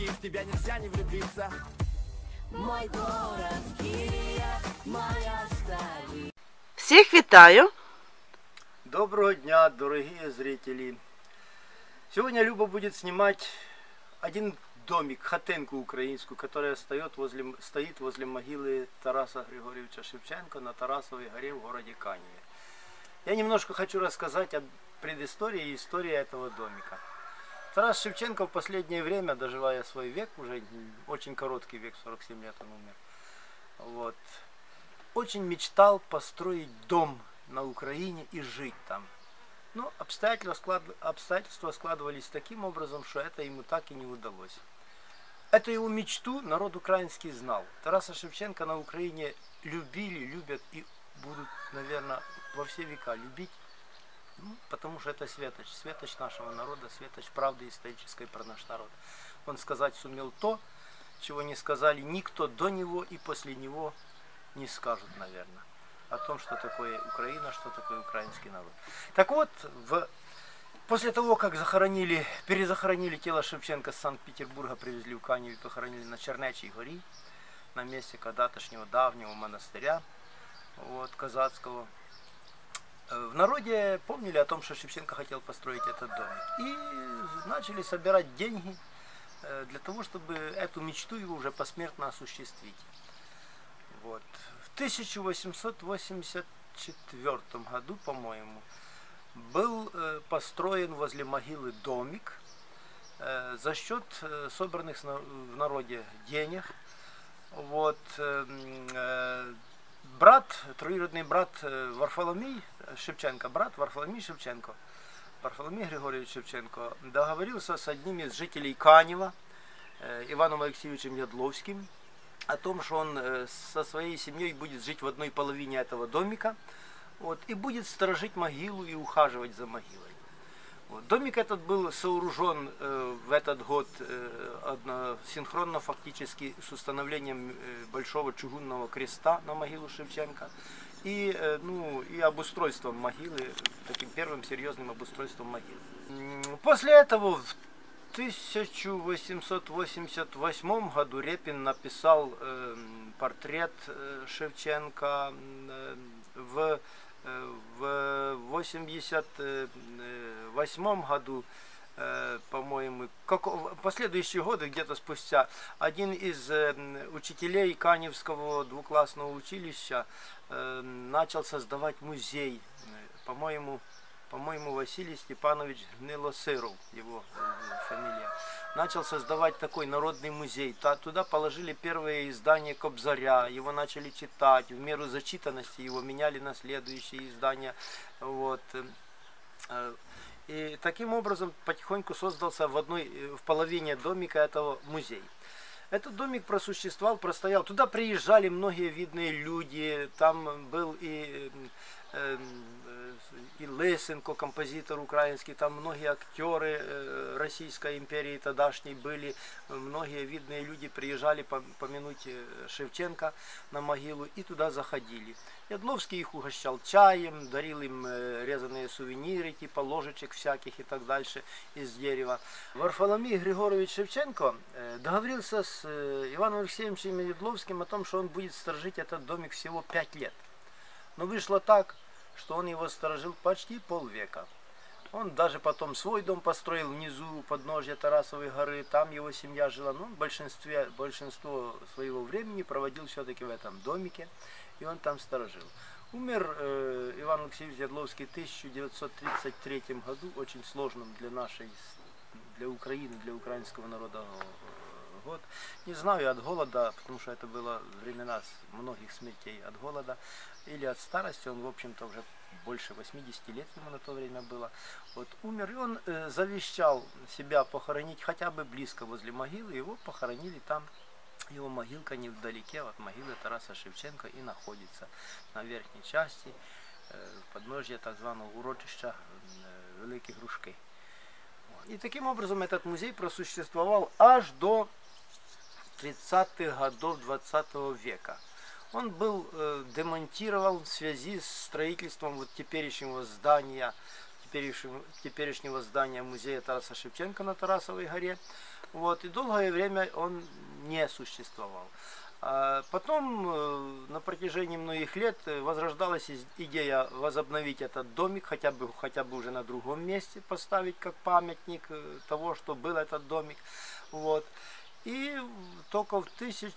девочки, в тебя нельзя не влюбиться. Мой город Киев, моя столица. Всіх вітаю! Доброго дня, дорогие зрители! Сегодня Люба будет снимать один домик, хатинку украинскую, которая стоит возле могилы Тараса Григорьевича Шевченко на Тарасовой горе в городе Каневе. Я немножко хочу рассказать о предыстории и истории этого домика. Тарас Шевченко в последнее время, доживая свой век, уже очень короткий век, 47 лет он умер, вот, очень мечтал построить дом на Украине и жить там. Но обстоятельства складывались таким образом, что это ему так и не удалось. Эту его мечту народ украинский знал. Тараса Шевченко на Украине любили, любят и будут, наверное, во все века любить. Потому что это светоч нашего народа, светоч правды исторической про наш народ. Он сказать сумел то, чего не сказали никто до него и после него не скажут, наверное, о том, что такое Украина, что такое украинский народ. Так вот, после того, как перезахоронили тело Шевченко с Санкт-Петербурга, привезли в Каневе, похоронили на Чернечій горі, на месте когда-тошнего давнего монастыря, вот, казацкого. В народе помнили о том, что Шевченко хотел построить этот домик. И начали собирать деньги для того, чтобы эту мечту его уже посмертно осуществить. Вот. В 1884 году, по-моему, был построен возле могилы домик за счет собранных в народе денег. Вот. Троюродный брат Варфоломей Шевченко, Варфоломей Григорьевич Шевченко, договорился с одним из жителей Канева, Иваном Алексеевичем Ядловским, о том, что он со своей семьей будет жить в одной половине этого домика, вот, и будет сторожить могилу и ухаживать за могилой. Вот. Домик этот был сооружен в этот год синхронно фактически с установлением большого чугунного креста на могилу Шевченко и обустройством могилы, таким первым серьезным обустройством могилы. После этого в 1888 году Репин написал портрет Шевченко. В 1988 году, по-моему, в последующие годы, где-то спустя, один из учителей Каневского двуклассного училища начал создавать музей. По-моему, Василий Степанович Гнилосыров, его фамилия, начал создавать такой народный музей. Туда положили первые издания Кобзаря, его начали читать, в меру зачитанности его меняли на следующие издания. Вот. И таким образом потихоньку создался в половине домика этого музей. Этот домик простоял. Туда приезжали многие видные люди, там был и Лысенко, композитор украинский, там многие актеры Российской империи тогдашней были, многие видные люди приезжали помянуть Шевченко на могилу и туда заходили. Ядловский их угощал чаем, дарил им резаные сувениры, типа ложечек всяких и так дальше из дерева. Варфоломей Григорьевич Шевченко договорился с Иваном Алексеевичем Ядловским о том, что он будет сторожить этот домик всего 5 лет. Но вышло так, что он его сторожил почти полвека. Он даже потом свой дом построил внизу, у подножья Тарасовой горы, там его семья жила. Но большинство своего времени проводил все-таки в этом домике, и он там сторожил. Умер Иван Алексеевич Ядловский в 1933 году, очень сложным для Украины, для украинского народа год. Не знаю, от голода, потому что это было времена многих смертей от голода или от старости. Он, в общем-то, уже больше 80 лет ему на то время было. Вот умер, и он завещал себя похоронить хотя бы близко возле могилы. Его похоронили там. Его могилка невдалеке от могилы Тараса Шевченко и находится на верхней части подножья так званого урочища Великі Грушки. И таким образом этот музей просуществовал аж до 30-х годов 20 века. Он был демонтирован в связи с строительством теперешнего здания теперешнего здания музея Тараса Шевченко на Тарасовой горе. Вот, и долгое время он не существовал. Потом на протяжении многих лет возрождалась идея возобновить этот домик, хотя бы уже на другом месте поставить как памятник того, что был этот домик. Вот. И только в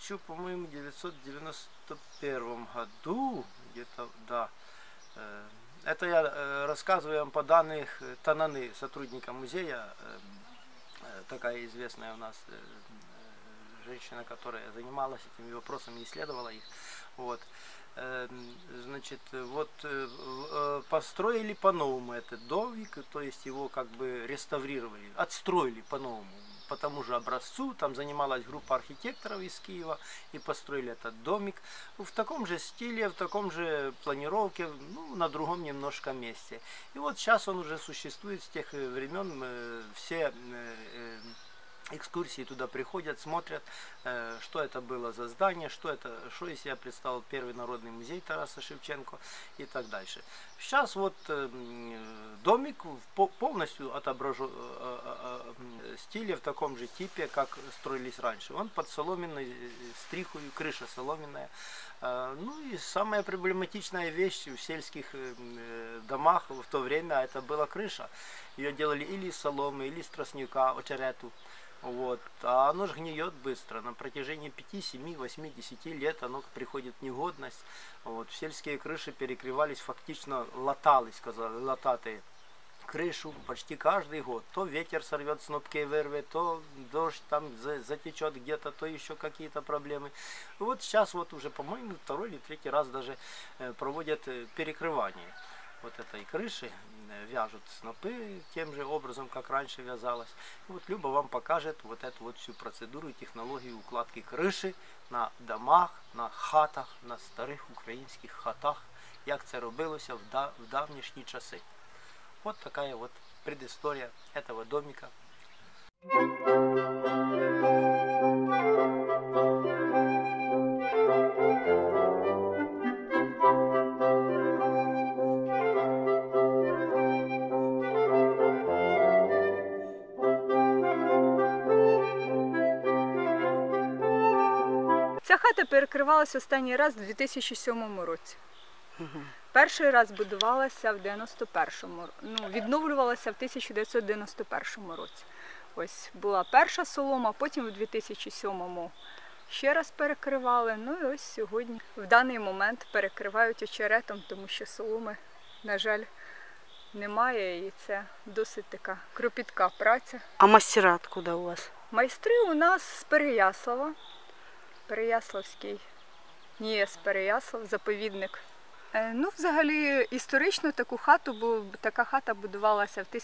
1991 году, где-то, да, это я рассказываю вам по данным Тананы, сотрудника музея, такая известная у нас женщина, которая занималась этими вопросами, исследовала их. Вот. Значит, вот построили по-новому этот домик, то есть его как бы реставрировали, отстроили по-новому, по тому же образцу. Там занималась группа архитекторов из Киева и построили этот домик в таком же стиле, в таком же планировке, ну, на другом немножко месте. И вот сейчас он уже существует с тех времен, все экскурсии туда приходят, смотрят, что это было за здание, что из себя представил первый народный музей Тараса Шевченко и так дальше. Сейчас вот домик полностью отображен в стиле, в таком же типе, как строились раньше. Он под соломенной стрихой, крыша соломенная. Ну и самая проблематичная вещь в сельских домах в то время это была крыша. Ее делали или из соломы, или из тростника, очерету. Вот. А оно же гниет быстро. На протяжении 5, 7, 8, 10 лет оно приходит в негодность. Вот. Сельские крыши перекрывались, фактически латали, сказали, лататые крышу почти каждый год. То ветер сорвет снопки и вырвет, то дождь там затечет где-то, то еще какие-то проблемы. И вот сейчас вот уже, по-моему, второй или третий раз даже проводят перекрывание вот этой крыши, вяжут снопы тем же образом, как раньше вязалось. И вот Люба вам покажет вот эту вот всю процедуру и технологию укладки крыши на домах, на хатах, на старих українських хатах, як це робилося в давнішні часи. Вот такая вот предыстория этого домика. Ця хата перекривалася останній раз у 2007 році. Перший раз будувалася в 91-му, відновлювалася в 1991 році. Ось була перша солома, потім у 2007-му ще раз перекривали. Ну і ось сьогодні в даний момент перекривають очеретом, тому що соломи, на жаль, немає і це досить така кропітка праця. А мастера откуда у вас? Майстри у нас з Переяслава. Переяславський НІЕС Переяслав, заповідник. Ну, взагалі, історично така хата будувалася в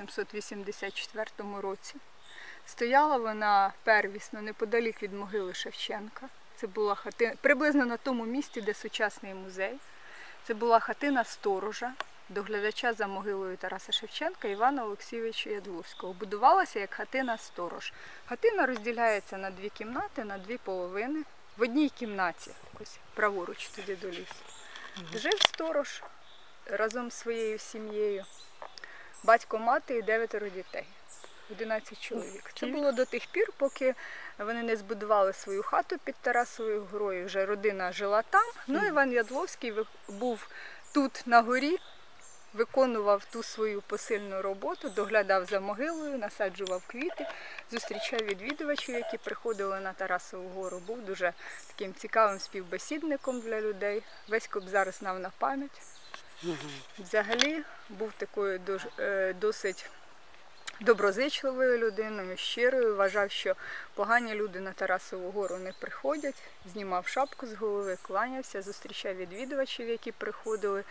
1884 році. Стояла вона первісно неподалік від могили Шевченка. Це була хатина, приблизно на тому місці, де сучасний музей. Це була хатина сторожа, доглядача за могилою Тараса Шевченка Івана Олексійовича Ядловського. Будувалася як хатина сторож. Хатина розділяється на дві кімнати, на дві половини. В одній кімнаті, ось праворуч туди до лісу, жив сторож разом з своєю сім'єю. Батько, мати і 9 дітей. 11 чоловік. Це було до тих пір, поки вони не збудували свою хату під Тарасовою горою. Вже родина жила там. Ну, Іван Ядловський був тут на горі, виконував ту свою посильну роботу, доглядав за могилою, насаджував квіти, зустрічав відвідувачів, які приходили на Тарасову гору. Був дуже таким цікавим співбесідником для людей. Весь Кобзар знав на пам'ять. Взагалі був такою досить доброзичливою людиною, щирою. Вважав, що погані люди на Тарасову гору не приходять. Знімав шапку з голови, кланявся, зустрічав відвідувачів, які приходили.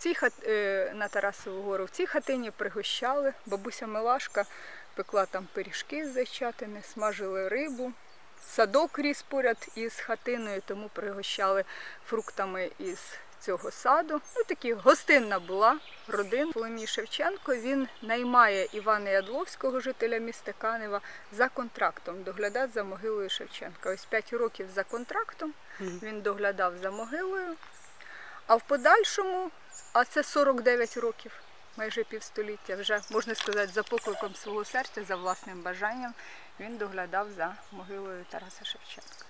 На Тарасову гору в цій хатині пригощали. Бабуся Милашка пекла там пиріжки з зайчатини, смажили рибу. Садок ріс поряд із хатиною, тому пригощали фруктами із цього саду. Ну, такі гостинна була родина. Соломій Шевченко, він наймає Івана Ядловського, жителя міста Канева, за контрактом доглядати за могилою Шевченка. Ось 5 років за контрактом він доглядав за могилою. А в подальшому, а це 49 років, майже півстоліття, вже, можна сказати, за покликом свого серця, за власним бажанням, він доглядав за могилою Тараса Шевченка.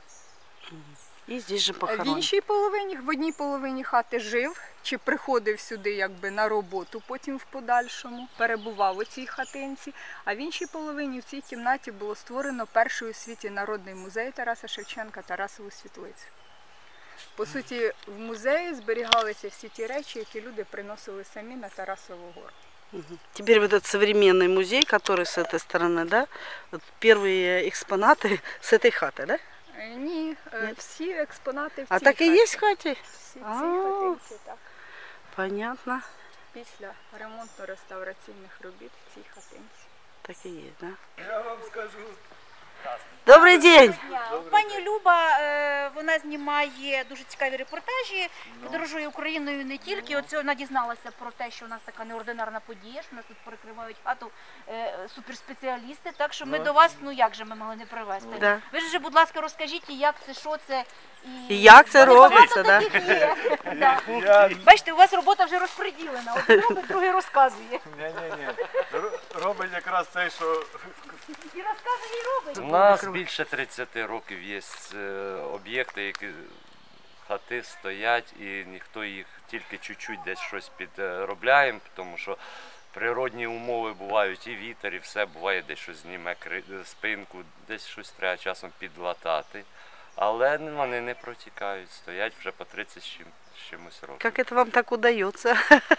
И здесь же В похоронен. іншій половині, в одній половині хати жив, чи приходив сюди якби на роботу потім в подальшому, перебував у цій хатинці, а в іншій половині, в цій кімнаті, було створено перший у світі народний музей Тараса Шевченка Тарасову світлицю. По суті, в музеї зберігалися всі ті речі, які люди приносили самі на Тарасову гору. Мгм. Теперь вот этот современный музей, который с этой стороны, да? Вот первые экспонаты с этой хаты, да? Ні, всі експонати в цій А так и хаті. есть в хате? Всі в А. цій хатинці, так. Понятно. Після ремонтно-реставраційних робіт в цій хатинці. Так и есть, да? Я вам скажу. Добрый день! Пані Люба, вона знімає дуже цікаві репортажі, подорожує Україною не тільки. От вона дізналася про те, що у нас така неординарна подія, що нас тут перекривають хату суперспеціалісти. Так що ми до вас, ну як же ми могли не привезти? Да. Ви ж вже, будь ласка, розкажіть, як це, що це. І як це Багато робиться, да? таких є. Да. Бачите, у вас робота вже розподілена. Один робить, другий розказує. Ні. Робить якраз це, що І розказує, і робить. У нас більше 30 років є об'єкти, які хати стоять, і ніхто їх тільки чуть-чуть десь щось підробляємо, тому що природні умови бувають, і вітер, і все буває, десь щось зніме спинку, десь щось треба часом підлатати. Але вони не протікають, стоять вже по 30 з чимось років. Как это вам так удается?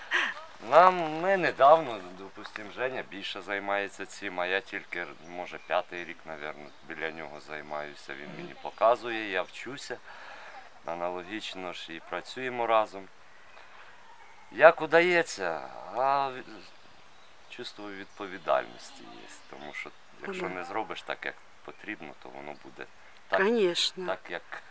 Ми недавно, допустимо, Женя більше займається цим, а я тільки, може, 5-й рік, мабуть, біля нього займаюся. Він мені показує, я вчуся. Аналогічно ж і працюємо разом. Як удається, чувство відповідальності є. Тому що якщо не зробиш так, як потрібно, то воно буде так, Конечно. так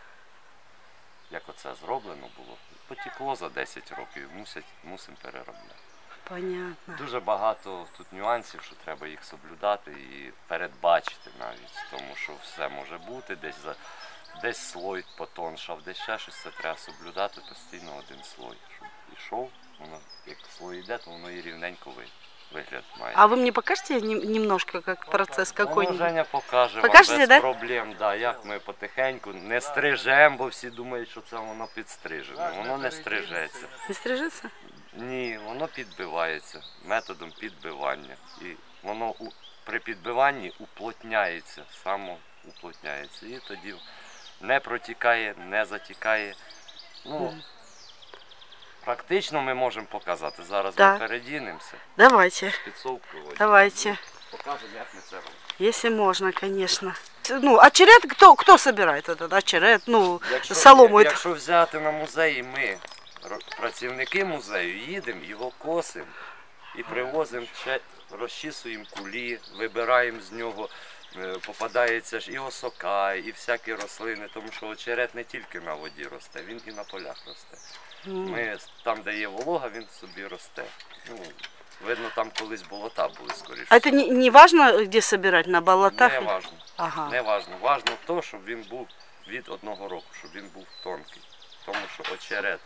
як оце зроблено було. Потекло за 10 років, мусимо переробляти. Понятно. Дуже багато тут нюансів, що треба їх соблюдати і передбачити навіть, тому що все може бути, десь слой потоншав, десь ще щось, це треба соблюдати постійно один слой, щоб ішов, воно як слой йде, то воно і рівненько вигляд має. А вы мне покажете немножко, как процесс Воно какой-нибудь? Женя покаже Покажете, вам без да? проблем, да, як ми потихеньку не стрижемо, бо всі думають, що це воно підстрижене. Воно не стрижеться. Не стрижется? Ні, воно підбивається методом підбивання. І воно при підбиванні уплотняється, самоуплотняється. І тоді не протікає, не затікає. Ну, практично ми можемо показати. Зараз Да. ми передінемося, Давайте, підсовку одягнемо. давайте. Покажемо, як ми це робимо. Если можно, конечно. Ну, очерет кто собирает этот очерет? Ну, Якщо, солому. якщо взяти на музей, ми, працівники музею, їдемо, його косимо і привозимо, розчісуємо кулі, вибираємо з нього, попадається ж і осока, і всякі рослини, тому що очерет не тільки на воді росте, він і на полях росте. Ми, там, де є волога, він собі росте. Ну, видно, там колись болота були, скоріше. А это не важно, где собирать, на болотах? Не важно. Ага. Не важно. Важно те, щоб він був від 1 року, щоб він був тонкий. Тому що очерет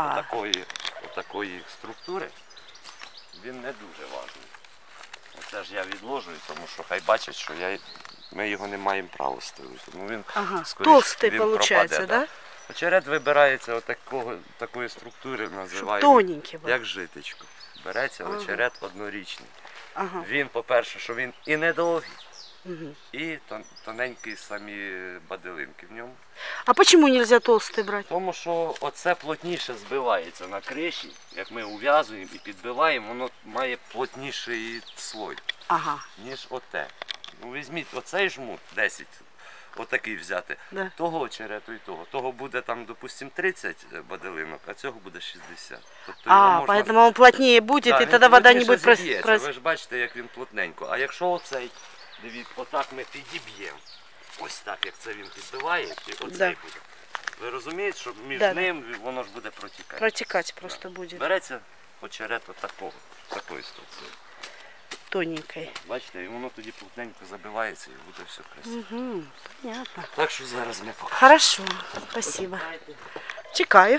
отакої структури, він не дуже важний. Оце ж я відложую, тому що хай бачать, що ми його не маємо права ставити. Ну, він, Ага. скоріше, Толстый він получается, пропаде, да? Очерет вибирається такої структури, Чтоб називаємо, тоненький был. як житечко. Береться очерет однорічний. Ага. Він, по-перше, що він і недовгий, Мгм. і тоненькі самі баделинки в ньому. А почему нельзя толстый брать? Тому що оце плотніше збивається на криші, як ми ув'язуємо і підбиваємо, воно має плотніший слой, Ага. ніж оте. Ну, візьміть оцей жмут, 10, отакий взяти, Да. того очерету і того. Того буде там, допустимо, 30 баделинок, а цього буде 60. Тобто його можна... Поэтому он плотнее будет, Да, и він тогда вода не плотніше будет зіб'ється. Ви ж бачите, як він плотненько. А якщо оцей, дивіться, отак ми підіб'ємо, ось так, як це він підбиває, і оцей Да. буде. Ви розумієте, що між Да. ним воно ж буде протікати. Протекать просто будет. Береться очерет такої структури. Тоненькой. Бачите, і воно тоді плотненько забивається і буде все красиво. Угу, понятно. Так що зараз ми покажемо. Хорошо, спасибо. Чекаю.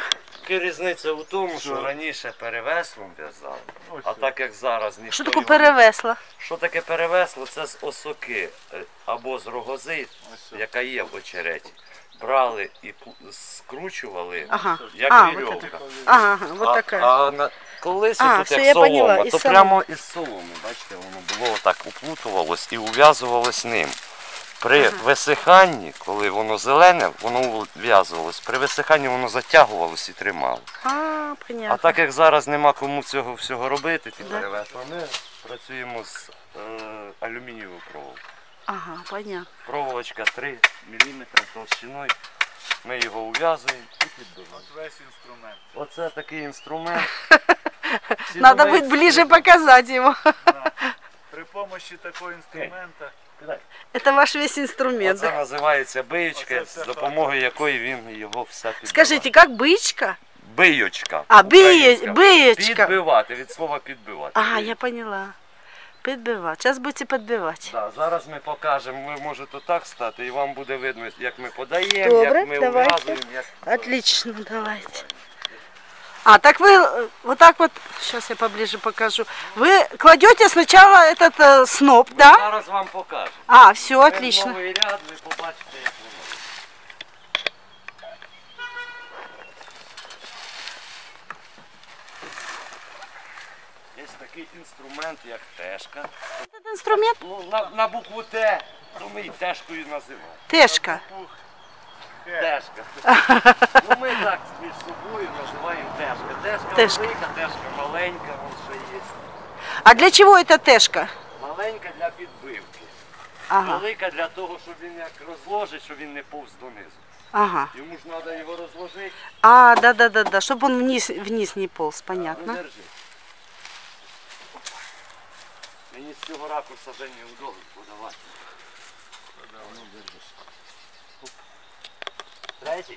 Тільки різниця у тому, що раніше перевеслом в'язали, а так як зараз ніхто Що таке його- перевесло? Що таке перевесло? Це з осоки або з рогози, яка є в очереті. Брали і скручували, Ага. як А, вот вірьовка. Ага, вот така. Колись А, тут все, як я поняла, солома, із то соломи. прямо із соломи, бачите, воно було так уплутувалось і ув'язувалось ним. При висиханні, коли воно зелене, воно ув'язувалось. При висиханні воно затягувалось і тримало. А, А понятно. так як зараз нема кому цього всього робити, ті перевесла, ми працюємо з алюмінієвою проволокою. Ага, понятно. Проволочка 3 мм товщиною. Ми його ув'язуємо і підбиваємо. Весь інструмент. Оце такий інструмент. Всі Надо думають, будет ближе показать его. При допомозі такого інструмента Это ваш весь инструмент. Це називається биючка, Оце з все допомогою якої він його все підбиває. Скажите, как бычка? Биючка. А, українська. биечка. Підбивати, від слова підбивати. Ага, я поняла. Подбивать. Сейчас будете подбивать. Да, зараз ми покажемо, ви можете так стати і вам буде видно, як ми подаємо, Добре, як ми давайте. ув'язуємо. Як... Отлично, давайте. А, так вы вот так вот, сейчас я поближе покажу. Вы кладете сначала этот сноп, Ми да? зараз вам покажемо. А, все, Це отлично. новий ряд, ви побачите, як воно. Є такий інструмент, як тежка. Этот инструмент? Ну, на букву Т, то ми і тежкою називаємо. Тешка. Тежка. Ну ми так між собою називаємо тежка. Тежка Тежка. велика, тежка маленька, вон ще є. А для чего эта тешка? Маленька для підбивки. Ага, Велика для того, щоб він як розложить, щоб він не повз донизу. ага. Йому ж треба його розложити. А, да, чтобы он вниз не полз, Ну, понятно. держи. Мені з цього ракурсу вже неудобно подавати. Ну, держи. Третій.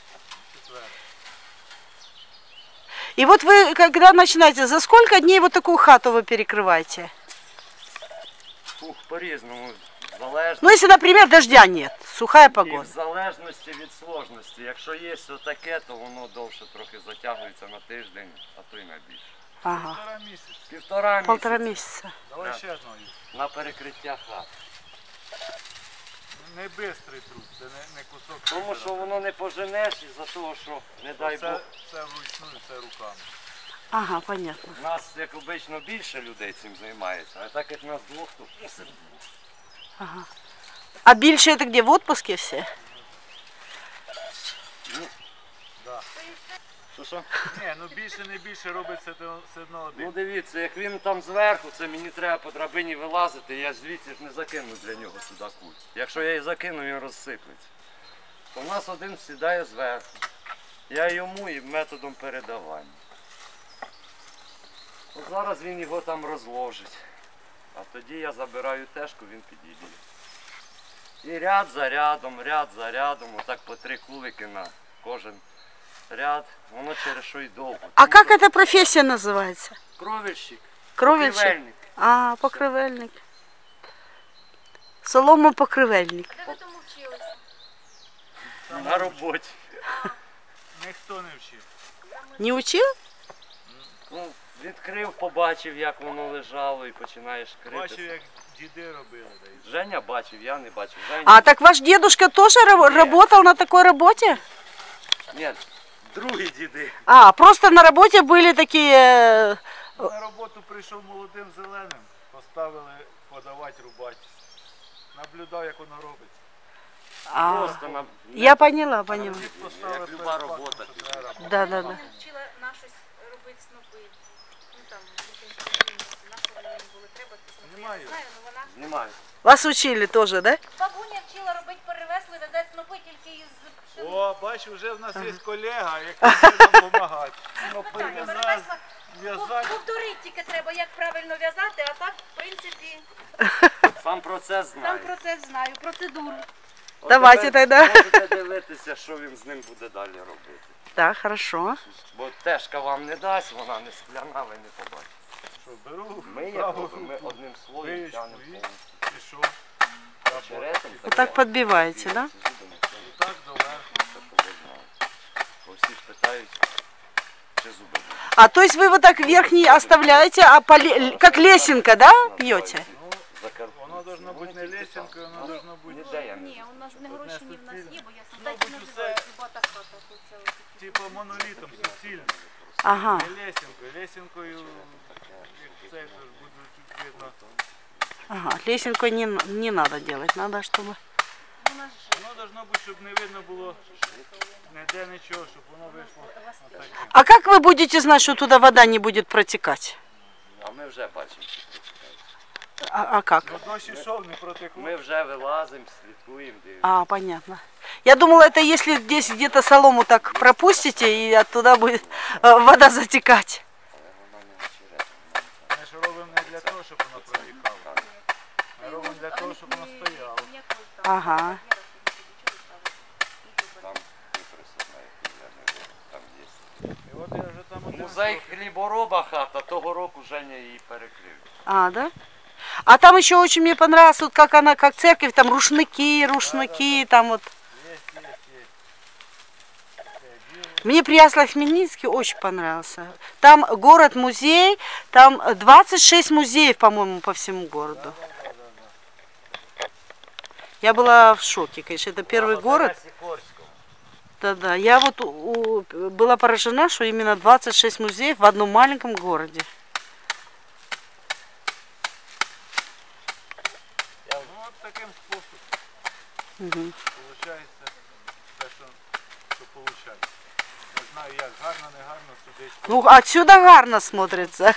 И вот вы, когда начинаете, за сколько дней вот такую хату вы перекрываете? Фух, по-різному. Залежно. Ну, если, например, дождя нет, сухая І в погода. залежності від сложності. Якщо є отаке, то воно довше трохи затягується на тиждень, а то й на більше. Ага, півтора місяця. Півтора полтора місяця месяца. Давай Так. ще одного. на перекриття хати. Не бистрий труд, це не кусок. Тому що воно не поженеш із-за того, що, не дай Бог, Це вручну, це руками. Ага, понятно. у нас, як обично, більше людей цим займається, а так як нас двох, то мусимо. Ага. А більше это где, в отпуске все? Що? Ні, ну більше не більше робиться все одно Ну один. дивіться, як він там зверху, це мені треба по драбині вилазити, я звідси ж не закину для нього сюди куль. Якщо я її закину, він розсиплеться. То в нас один сідає зверху. Я йому і методом передавання. От зараз він його там розложить. А тоді я забираю тежку, він підійде. І ряд за рядом, отак по 3 кулики на кожен ряд. Воно через що й довго. А как эта профессия называется? Кровельщик. Кровельщик? покривельник. А, покривельник. Соломопокривельник. Де ви тому вчилися? На роботі. Ніхто не вчив. Не учил? Ну, відкрив, побачив, як воно лежало і починаєш Бачив, крити. як діди робили. та й Женя бачив, я не бачив. Женя... А, так ваш дедушка тоже работал на такой работе? Ні, другі діди. А, просто на работе были такие... На роботу прийшов молодим зеленим, поставили подавати, рубати. Наблюдав, як воно робиться. А, Просто на... я поняла, поняла. Всіх поставили Як люба перед робота. фактом, що треба робити. Да. Мама вчила на щось робити снопи. Ну там, наші вони були, треба ті снопи. Я Знімаю. не знаю, але вона... Знімаю. Вас учили тоже, да? Бабуня вчила робити перевесли, вязати снопи тільки із пшениці. О, бачу, вже в нас є колега, який буде нам допомагати. Так, в'язати. перевесла. В'язати. Повторити тільки треба, як правильно в'язати, а так, в принципі, Сам процес сам знаю. процес знаю, процедуру. От Давайте тепер тогда. Можете дивитися, що він з ним буде далі робити. Да, хорошо. Бо тежка вам не дасть, вона не скляна, ви не побачите. Що, беру, Ми як праву робимо, ми руку, одним слоєм виючку тягнемо і повністю. пішов. Очеретом Вот так подбиваете, да? Так доверху. Бо всі ж питають, А то есть вы вот так верхний оставляете, а как лесенка, да, пьете? Воно должно бути не лесенкою, воно должно бути Ні, у нас не гроші в нас є, бо я так і називаю хата. типу монолітом, суцільним. Ага. Не лесенкою. Лесенкою це буде видно. Ага, лесенку не надо делать, надо, чтобы... Воно должно бути, щоб не видно було ніде нічого, щоб воно вийшло отаке. А как вы будете знать, что туда вода не будет протекать? А ми вже бачимо. А как? Ну дощ ішов, не протекло. Ми вже вилазимо, слідкуємо, дивимося. А, понятно. Я думала, это если здесь где-то солому так пропустите, и оттуда будет вода затекать. Ми ж робимо не для того, щоб воно протікало. Ми робимо для того, щоб воно стояло. Ага. Там там є. І от я вже там один Музей хлібороба хата, того року Женя її перекрив. А, да? А там еще очень мне понравилось, вот как она, как церковь, там рушники, там вот. Мне Прияслав-Хмельницкий очень понравился. Там город-музей, там 26 музеев, по-моему, по всему городу. Я была в шоке, конечно, это первый город. Да-да, я вот была поражена, что именно 26 музеев в одном маленьком городе. Ну от таким способом получається те, що получається. Не знаю як, гарно, не гарно судить. Ну, отсюда гарно смотрится.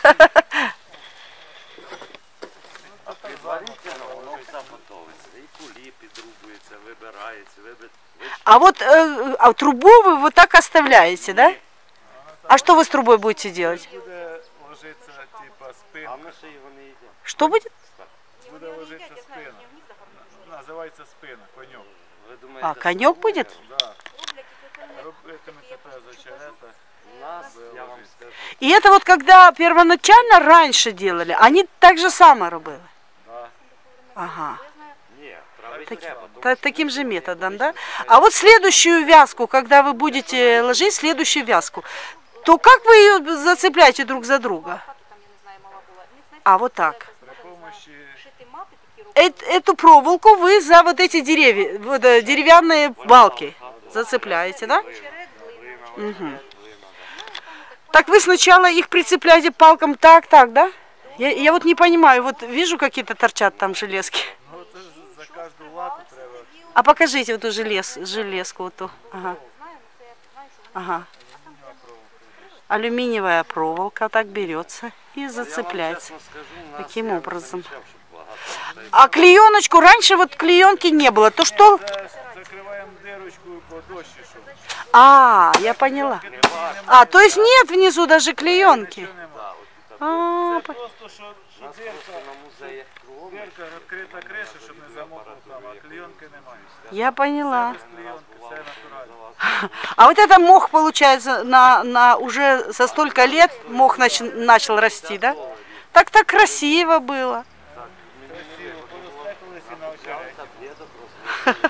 Предварительно воно все готовиться. І кулі підрубуються, вибирається, А вот а трубу вы вот так оставляете, да? А что вы с трубой будете делать? Буде ложитися типа спина. А ми ще його не їдемо. Что будет? Буде ложитися спина. Називається спина, коньок. Ви думаєте, А, конек будет? Да. Робитиметься за черета. у нас, я вам скажу, И это вот когда первоначально раньше делали, они так же само робили? Да. Ага. ні, трави Так- треба. Таким же методом, да? А вот следующую вязку, когда вы будете ложить следующую вязку, то как вы ее зацепляете друг за друга? А, вот так. При помощі Эту проволоку вы за вот эти деревья, вот, деревянные балки зацепляете, да? Мгм. Так вы сначала их прицепляете палкам так, да? Я вот не понимаю, вот вижу какие-то торчат там железки. ну, це ж за кожну лату треба. А покажите вот эту железку, вот ту. Ага. Ага. Алюминиевая проволока так берется и зацепляется. Таким образом. А клееночку, раньше вот клеенки не было, то что... Закриваємо дирочку, бо дощ ішов. А, я поняла. А, то есть нет внизу даже клеенки. А, Просто що дирка, відкрита криша, щоб не замокла там, а клейонки немає. я поняла. Без клейонки, все натурально. А вот это мох, получается, уже за столько лет мох начал расти, да? Так красиво было. Красиво, подостекались і на очереті.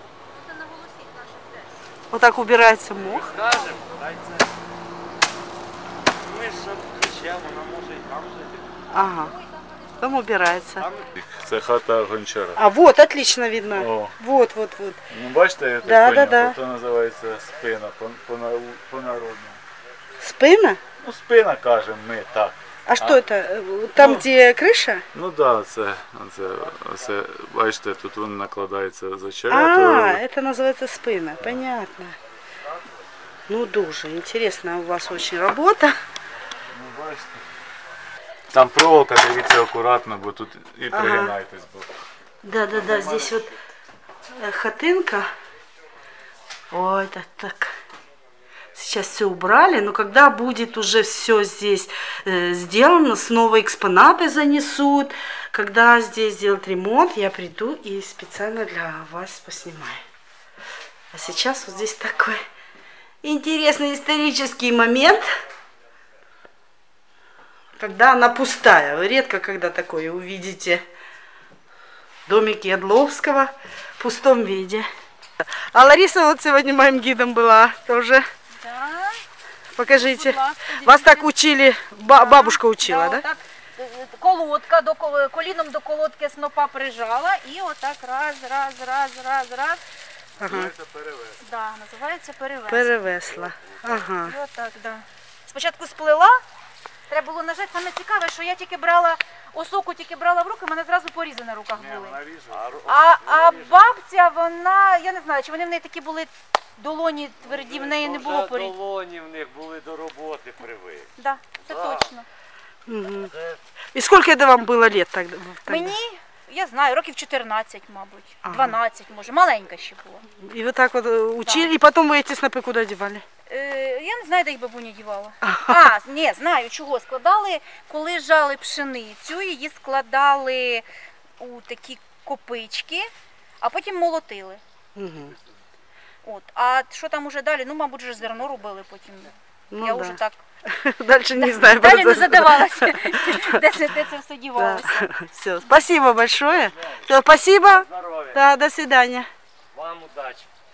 Вот так убирается мох. Скажемо, хай це. Ми ж кричемо, вона може і там жити. Ага. Потом убирается. Це хата гончара. А вот, отлично видно. О. Вот. Ну бачите, я Да, так поняв, да. то називається спина по-народному. Спина? Ну спина кажемо ми так. А что это? Там, где крыша? Ну так, це, бачите, тут він накладається за А, черетою. это называется спина. Понятно. Ну, дуже интересная у вас очень работа. Ну, бачите. Там проволока, дивіться акуратно, бо тут і пригинайтесь. Бо. Да, здесь вот хатынка. Ой, это так. Сейчас все убрали, но когда будет уже все здесь сделано, снова экспонаты занесут. Когда здесь сделают ремонт, я приду и специально для вас поснимаю. А сейчас вот здесь такой интересный исторический момент, когда она пустая. Вы редко когда такое увидите. Домик Ядловского в пустом виде. А Лариса вот сегодня моим гидом была тоже. Да. Покажите. Будь ласка, Вас так дивіться. учили, бабушка учила, да? Отак, колодка, коліном до колодки снопа прижала і отак раз. Ага. Це перевес. Да, називається перевес. Перевесла. Ага. І отак, да. Спочатку сплела, треба було нажати. Саме цікаве, що я тільки брала осоку, в руки, в мене зразу порізи на руках Ні, були. вона ріже. А бабця, вона, я не знаю, чи вони в неї такі були долоні тверді, в неї не було Вже порізів. долоні в них були до роботи привик. Да, це точно. Угу. И сколько это вам было лет тогда? Мені, я знаю, років 14, мабуть, Ага. 12, може, маленька ще була. И вы так вот учили, и потом вы эти снопы куда девали? Я не знаю, де їх бабуня дівала. А, ні, знаю, чого. Складали, коли жали пшеницю, її складали у такі копички, а потім молотили. Угу. От. А що там уже далі? Ну, мабуть, вже зерно робили потім. Ну Я да. вже так Дальше не знаю. далі не просто- задавалася, де це все Да. дівалося. Все, спасибо большое. Всё, спасибо. Здоров'я. Да, до свидания. Вам удачі.